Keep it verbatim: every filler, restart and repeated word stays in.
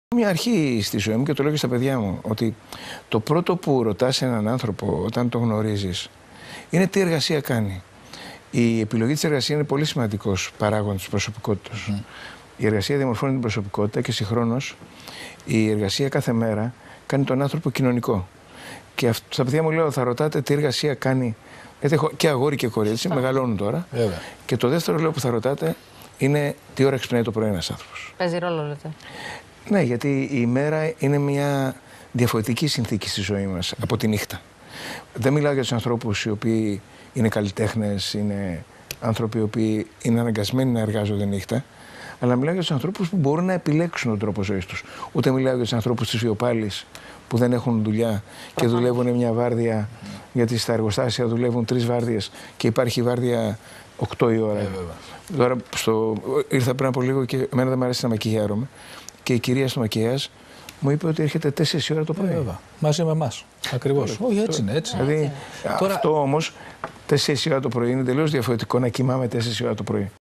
Μια αρχή στη ζωή μου και το λέω και στα παιδιά μου, ότι το πρώτο που ρωτάς έναν άνθρωπο όταν τον γνωρίζεις είναι τι εργασία κάνει. Η επιλογή της εργασίας είναι πολύ σημαντικός παράγοντας της προσωπικότητας. Mm. Η εργασία διαμορφώνει την προσωπικότητα και συγχρόνως η εργασία κάθε μέρα κάνει τον άνθρωπο κοινωνικό. Και αυτό, στα παιδιά μου λέω, θα ρωτάτε τι εργασία κάνει. Γιατί έχω και αγόρι και κορίτσι, μεγαλώνουν τώρα. Βέβαια. Και το δεύτερο λέω που θα ρωτάτε είναι τι ώρα ξυπνάει το πρωί ένας άνθρωπος. Παίζει ρόλο, λέτε. Ναι, γιατί η ημέρα είναι μια διαφορετική συνθήκη στη ζωή μας από τη νύχτα. Δεν μιλάω για τους ανθρώπους οι οποίοι είναι καλλιτέχνες, είναι άνθρωποι οι οποίοι είναι αναγκασμένοι να εργάζονται νύχτα, αλλά μιλάω για τους ανθρώπους που μπορούν να επιλέξουν τον τρόπο ζωής τους. Ούτε μιλάω για τους ανθρώπους της βιοπάλης που δεν έχουν δουλειά και δουλεύουν μια βάρδια, γιατί στα εργοστάσια δουλεύουν τρεις βάρδιες και υπάρχει βάρδια οκτώ η ώρα. Yeah, Τώρα στο... ήρθα πριν από λίγο και εμένα δεν μου αρέσει να μακιγιάρομαι. Και η κυρία στο μακιάζ μου είπε ότι έρχεται τέσσερις η ώρα το πρωί. Βέβαια. Μαζί με εμάς. Ακριβώς. Όχι, έτσι είναι. Έτσι. Δηλαδή, Τώρα... αυτό όμως τέσσερις η ώρα το πρωί είναι τελείως διαφορετικό να κοιμάμαι τέσσερις η ώρα το πρωί.